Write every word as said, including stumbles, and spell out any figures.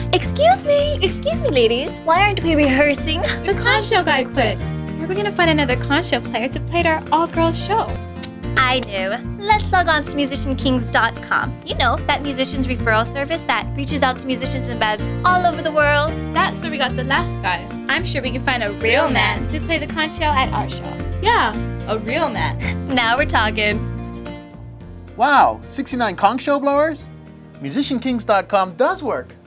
Excuse me, excuse me, ladies. Why aren't we rehearsing? The Conch show guy quit. Where are we gonna find another Conch show player to play at our all-girls show? I do. Let's log on to musician kings dot com. You know, that musicians referral service that reaches out to musicians and bands all over the world. That's where we got the last guy. I'm sure we can find a real man to play the Conch show at our show. Yeah, a real man. Now we're talking. Wow, sixty-nine conch show blowers? musician kings dot com does work.